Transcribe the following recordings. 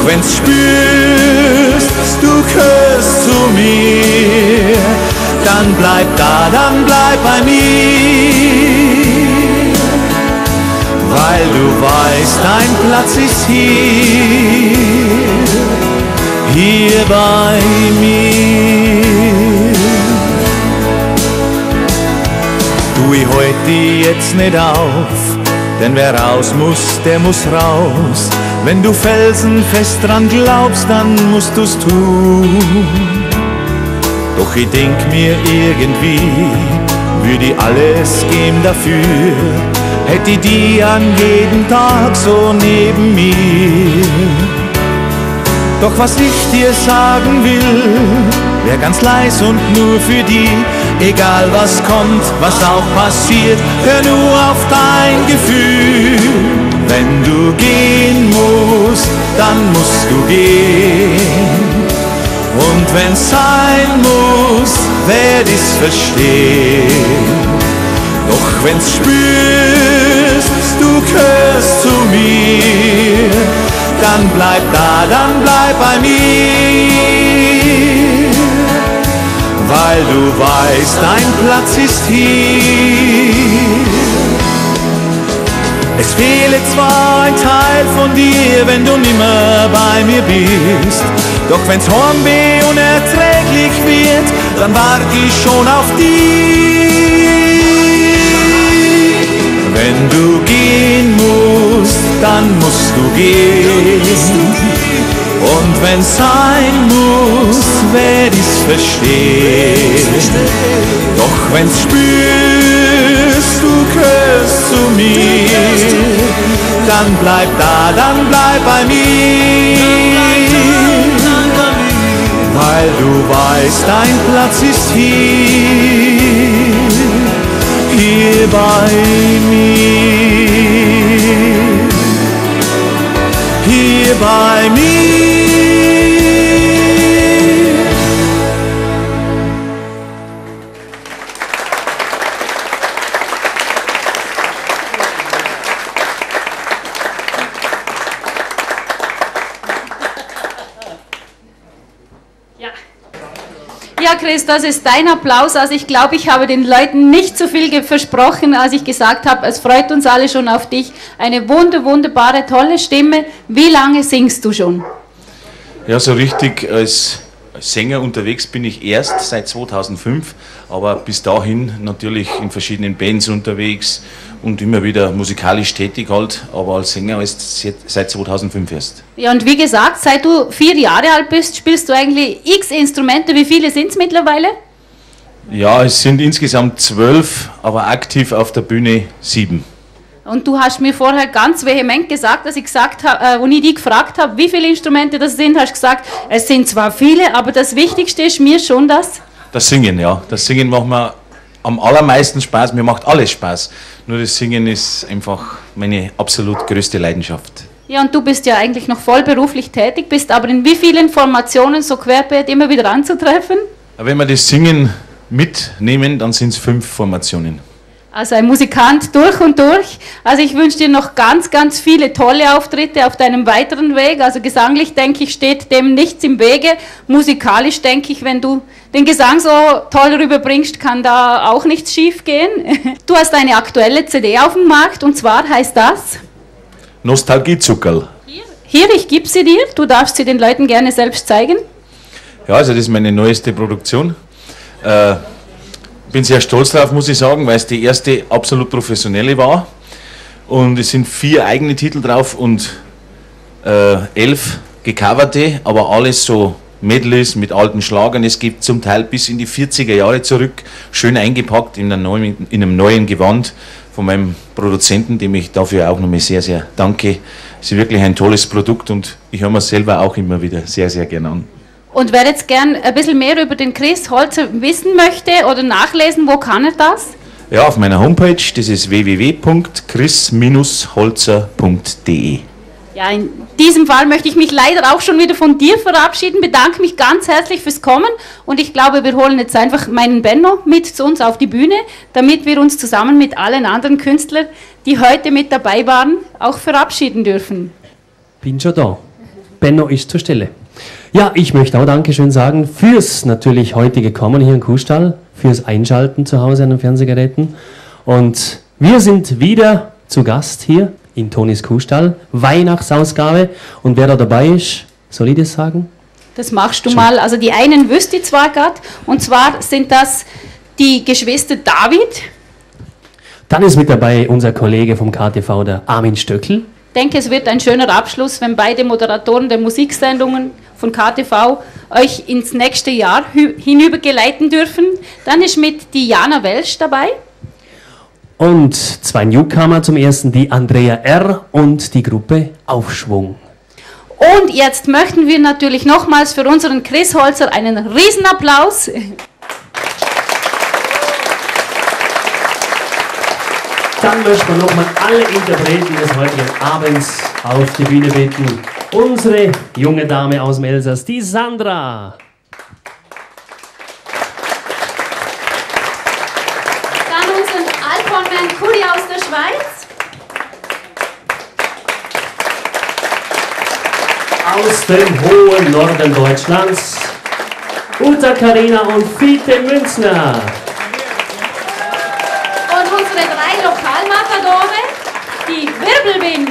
wenn's spürst, du gehörst zu mir, dann bleib da, dann bleib bei mir, weil du weißt, dein Platz ist hier bei mir. Du, ich halt die jetzt nicht auf, denn wer raus muss, der muss raus. Wenn du felsenfest dran glaubst, dann musst du's tun. Doch ich denk mir irgendwie, würde ich alles geben dafür, hätte ich die an jedem Tag so neben mir. Doch was ich dir sagen will, wär ganz leis und nur für die, egal was kommt, was auch passiert, hör nur auf dein Gefühl. Wenn du gehen musst, dann musst du gehen. Und wenn's sein muss, werd ich's verstehen. Doch wenn's spürst, du gehörst zu mir, dann bleib da, dann bleib bei mir, weil du weißt, dein Platz ist hier. Es fehle zwar ein Teil von dir, wenn du nimmer bei mir bist, doch wenn's Heimweh unerträglich wird, dann wart ich schon auf dich. Wenn du gehen musst, dann musst du gehen. Und wenn's sein muss, werd ich's verstehen. Doch wenn's spürst, du gehörst zu mir, dann bleib da, dann bleib bei mir, weil du weißt, dein Platz ist hier bei mir, hier bei mir. Ja, Chris, das ist dein Applaus. Also ich glaube, ich habe den Leuten nicht so viel versprochen, als ich gesagt habe, es freut uns alle schon auf dich. Eine wunderbare, tolle Stimme. Wie lange singst du schon? Ja, so richtig als Sänger unterwegs bin ich erst seit 2005, aber bis dahin natürlich in verschiedenen Bands unterwegs und immer wieder musikalisch tätig halt, aber als Sänger erst seit 2005 erst. Ja, und wie gesagt, seit du 4 Jahre alt bist, spielst du eigentlich x Instrumente. Wie viele sind es mittlerweile? Ja, es sind insgesamt 12, aber aktiv auf der Bühne 7. Und du hast mir vorher ganz vehement gesagt, als ich gesagt habe, und ich dich gefragt habe, wie viele Instrumente das sind, hast du gesagt, es sind zwar viele, aber das Wichtigste ist mir schon das Singen, ja. Das Singen macht mir am allermeisten Spaß, mir macht alles Spaß. Nur das Singen ist einfach meine absolut größte Leidenschaft. Ja, und du bist ja eigentlich noch voll beruflich tätig, bist aber in wie vielen Formationen so querbeet immer wieder anzutreffen? Wenn wir das Singen mitnehmen, dann sind es 5 Formationen. Also ein Musikant durch und durch. Also ich wünsche dir noch ganz viele tolle Auftritte auf deinem weiteren Weg. Also gesanglich, denke ich, steht dem nichts im Wege. Musikalisch, denke ich, wenn du den Gesang so toll rüberbringst, kann da auch nichts schief gehen. Du hast eine aktuelle CD auf dem Markt und zwar heißt das? Nostalgiezuckerl. Hier, ich gebe sie dir. Du darfst sie den Leuten gerne selbst zeigen. Ja, also das ist meine neueste Produktion. Bin sehr stolz drauf, muss ich sagen, weil es die erste absolut professionelle war. Und es sind 4 eigene Titel drauf und 11 gecoverte, aber alles so Medleys mit alten Schlagern. Es geht zum Teil bis in die 40er Jahre zurück, schön eingepackt in einem neuen Gewand von meinem Produzenten, dem ich dafür auch nochmal sehr danke. Es ist wirklich ein tolles Produkt und ich höre mir selber auch immer wieder sehr gerne an. Und wer jetzt gern ein bisschen mehr über den Chris Holzer wissen möchte oder nachlesen, wo kann er das? Ja, auf meiner Homepage, das ist www.chris-holzer.de. Ja, in diesem Fall möchte ich mich leider auch schon wieder von dir verabschieden, bedanke mich ganz herzlich fürs Kommen und ich glaube, wir holen jetzt einfach meinen Benno mit zu uns auf die Bühne, damit wir uns zusammen mit allen anderen Künstlern, die heute mit dabei waren, auch verabschieden dürfen. Bin schon da. Benno ist zur Stelle. Ja, ich möchte auch Dankeschön sagen fürs natürlich heutige Kommen hier im Kuhstall, fürs Einschalten zu Hause an den Fernsehgeräten. Und wir sind wieder zu Gast hier in Tonis Kuhstall, Weihnachtsausgabe. Und wer da dabei ist, soll ich das sagen? Das machst du mal. Also die einen wüsste ich zwar gerade, und zwar sind das die Geschwister David. Dann ist mit dabei unser Kollege vom KTV, der Armin Stöckl. Ich denke, es wird ein schöner Abschluss, wenn beide Moderatoren der Musiksendungen von KTV euch ins nächste Jahr hinübergeleiten dürfen. Dann ist mit Diana Welsch dabei. Und zwei Newcomer zum ersten, die Andrea R. und die Gruppe Aufschwung. Und jetzt möchten wir natürlich nochmals für unseren Chris Holzer einen Riesenapplaus. Dann möchten wir nochmal alle Interpreten des heutigen Abends auf die Bühne bitten. Unsere junge Dame aus dem Elsass, die Sandra. Dann unseren Alphorn Kuri aus der Schweiz. Aus dem hohen Norden Deutschlands, Uta Karina und Fiete Münzner. Und unsere drei Lokalmatadore, die Wirbelwind.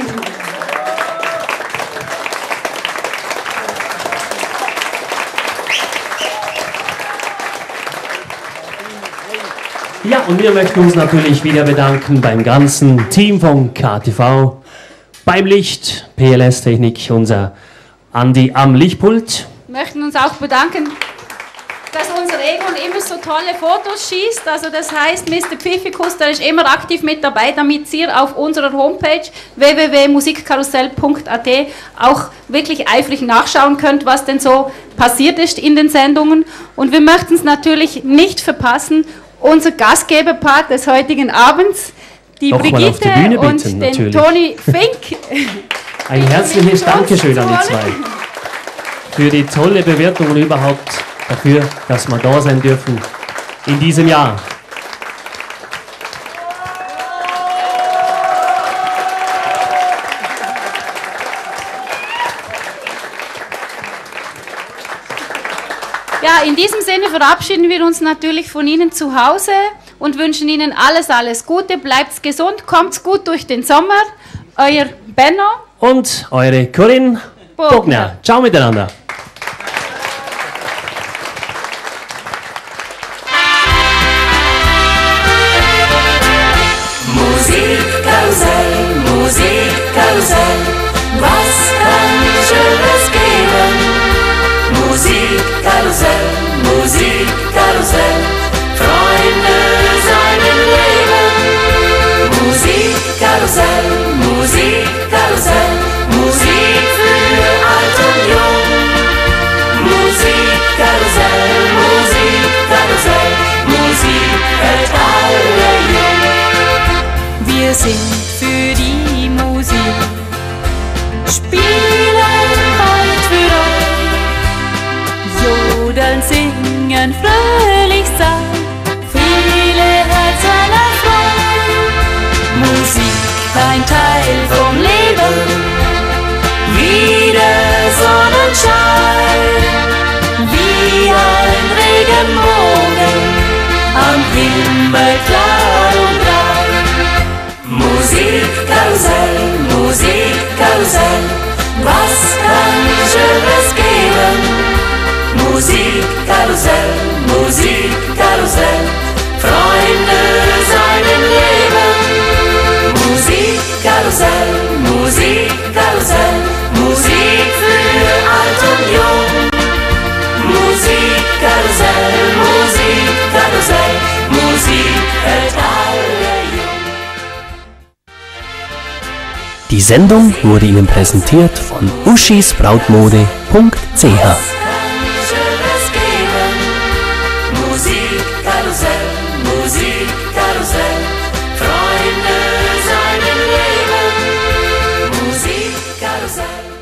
Ja, und wir möchten uns natürlich wieder bedanken beim ganzen Team von KTV, beim Licht, PLS-Technik, unser Andi am Lichtpult. Wir möchten uns auch bedanken, dass unser Egon immer so tolle Fotos schießt. Also das heißt, Mr. Pfiffikus, der ist immer aktiv mit dabei, damit ihr auf unserer Homepage www.musikkarussell.at auch wirklich eifrig nachschauen könnt, was denn so passiert ist in den Sendungen. Und wir möchten es natürlich nicht verpassen, unser Gastgeberpart des heutigen Abends, die Doch Brigitte auf die Bühne und bitten, den natürlich. Toni Fink. Ein herzliches Dankeschön an die zwei für die tolle Bewertung und überhaupt dafür, dass wir da sein dürfen in diesem Jahr. Ja, in diesem Sinne verabschieden wir uns natürlich von Ihnen zu Hause und wünschen Ihnen alles Gute, bleibt gesund, kommt gut durch den Sommer. Euer Benno und eure Corinne Bogner. Ciao miteinander. Musikkarussell, Musikkarussell, was kann Schönes geben? Musikkarussell, Musikkarussell, Freunde sein im Leben. Musikkarussell, Musikkarussell, Musik für alt und jung. Musikkarussell, Musikkarussell, Musik hält alle jung. Wir sind für die Musik, spielen bald für euch, jodeln, singen, fröhlich sein, viele Herzen erfreuen. Musik, ein Teil vom Leben, wie der Sonnenschein, wie ein Regenbogen, am Himmel klar und rein. Musikkarussell, Musikkarussell, was kann Schönes geben? Musikkarussell, Musikkarussell, Freunde sein im Leben. Musikkarussell, Musikkarussell, Musik für alt und jung. Musikkarussell, Musikkarussell, Musik hält alle jung. Die Sendung wurde Ihnen präsentiert von uschisbrautmode.ch. Musikkarussell, Musikkarussell, Freunde sein im Leben. Musikkarussell.